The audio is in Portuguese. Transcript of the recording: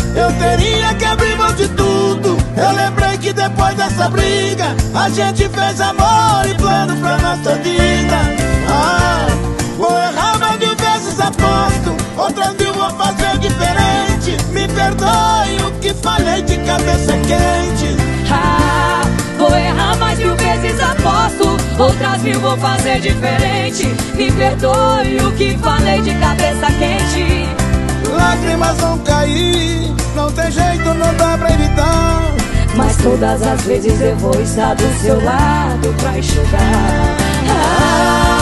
eu teria que abrir mão de tudo. Eu lembrei que depois dessa briga a gente fez amor e plano pra nossa vida. Ah, vou errar mais 1000 vezes, aposto. Outras 1000 vou fazer diferente. Me perdoe o que falei de cabeça quente. Ah, vou errar mais 1000 vezes, aposto. Outras 1000 vou fazer diferente. Me perdoe o que falei de cabeça quente. Lágrimas vão cair, não tem jeito, não dá pra evitar. Mas todas as vezes eu vou estar do seu lado pra enxugar.